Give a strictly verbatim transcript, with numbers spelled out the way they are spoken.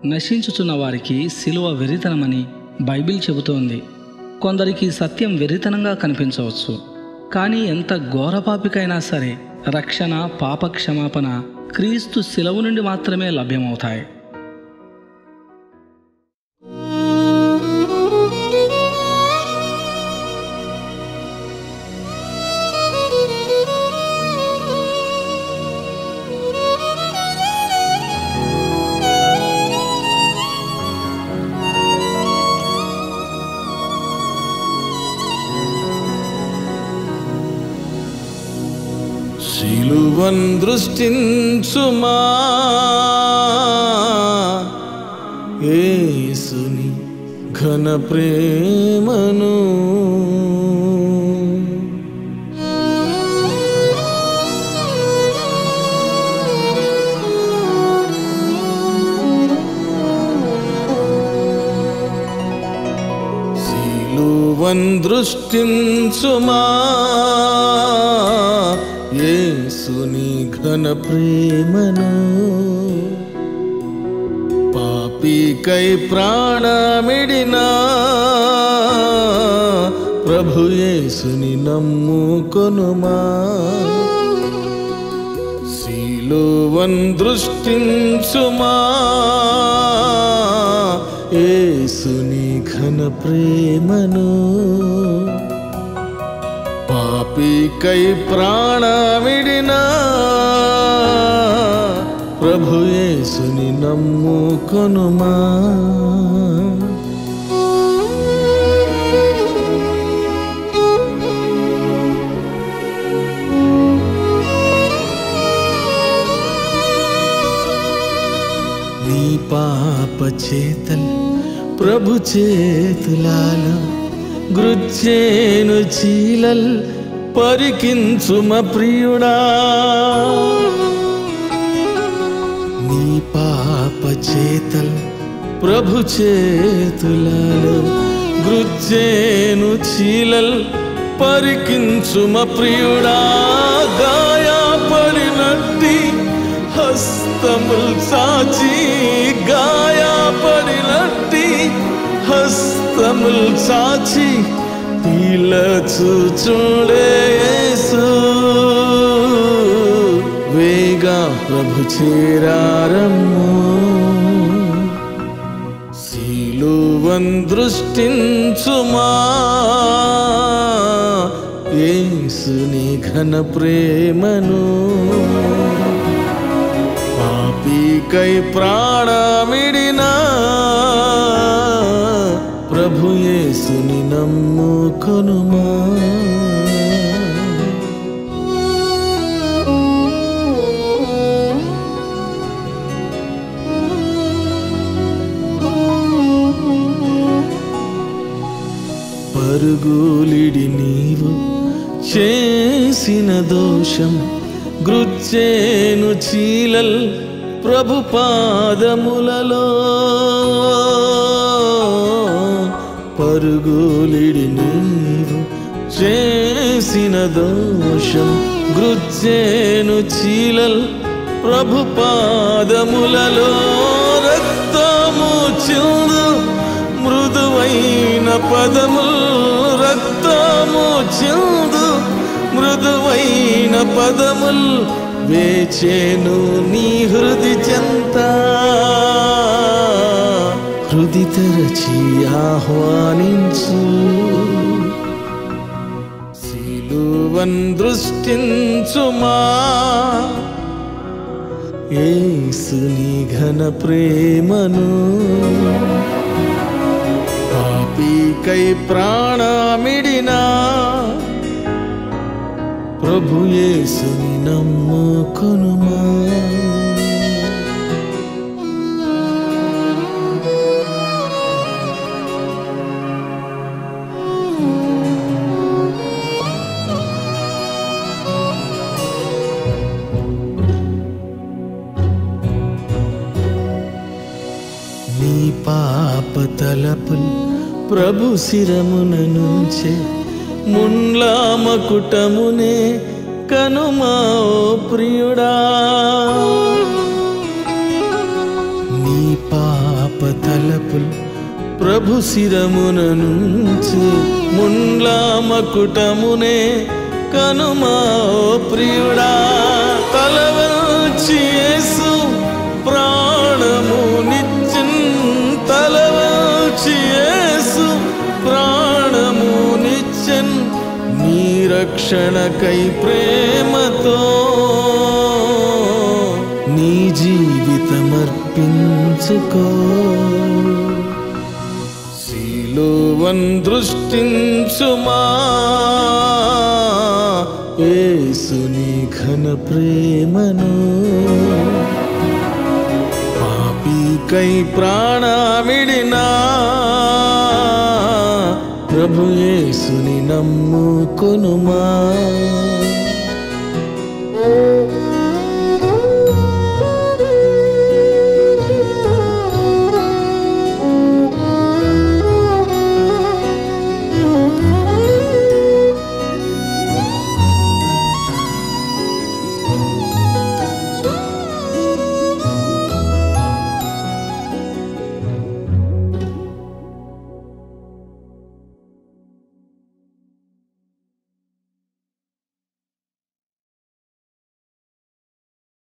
నశించుచున్న వారికి సిలువ వెరితనమని బైబిల్ చెబుతోంది. కొందరికి సత్యం వెరితనంగా కనిపించవచ్చు, కానీ ఎంత ఘోరపాపికైనా సరే రక్షణ, పాప క్షమాపణ క్రీస్తు సిలువ నుండి మాత్రమే లభ్యమవుతాయి. సిలువన్ దృష్టించుమా, యేసుని ఘన ప్రేమను. సిలువన్ దృష్టించుమా, యేసుని ఘన ప్రేమను. పాపికై ప్రాణమిడినా ప్రభు యేసుని నమ్ముకొనుమా. సిలువన్ దృష్టించుమా, యేసుని ఘన ప్రేమను. పాపికై ప్రాణమిడినా ప్రభు యేసుని నమ్ముకొనుమా. నీ పాప చేతల్ ప్రభు చేతులాలో గృచ్చేను చీలల్ పరికించుమ ప్రియుడా. నీ పాప చేతల్ ప్రభు చేతులలో గృచ్చేను చీలల్ పరికించుమ ప్రియుడా. గాయపడినట్టి హస్తముల్ చాచి, గాయపడినట్టి హస్తముల్ చాచి పీలచుచుండే యేసు. వేగా ప్రభు చేరారమ్ము. సిలువన్ దృష్టించుమా, యేసుని ఘన ప్రేమను. పాపికై ప్రాణమిడినా ప్రభు యేసుని నమ్ముకొనుమా. పరుగులిడి నీవు చేసిన దోషం గృచ్చేను చీలల్ ప్రభు పాదములలో. పరుగులిడి నీవు చేసిన దోషం గృచ్చేను చీలల్ ప్రభు పాదములలో. రక్తము చిందు మృదువైన పదముల్, రక్తము చిందు మృదువైన పదముల్ వేచేను నీ హృది చెంత. హృది తెరచి ఆహ్వానించు. సిలువన్ దృష్టించుమా, యేసుని ఘన ప్రేమను. పాపికై ప్రాణమిడినా ప్రభు యేసుని నమ్ముకొనుమా. నీ పాప తలపుల్ ప్రభు శిరమున నుంచే ముండ్ల మకుటమునే కనుమా ఓ ప్రియుడా. నీ పా తలపుల్ ప్రభు శిరమున నుంచి ముండ్లా మకుటమునే కనుమా ఓ ప్రియుడా. తల వంచి యేసు ప్రాణము నిచ్చెన్, తల వంచి యేసు ప్రాణము నిచ్చెన్, నీ రక్షణకై ప్రేమతో నీ జీవితమర్పించుకో. సిలువన్ దృష్టించుమా యేసుని ఘన ప్రేమను, పాపికై ప్రాణమిడినా ప్రభు యేసుని నమ్ముకొనుమా.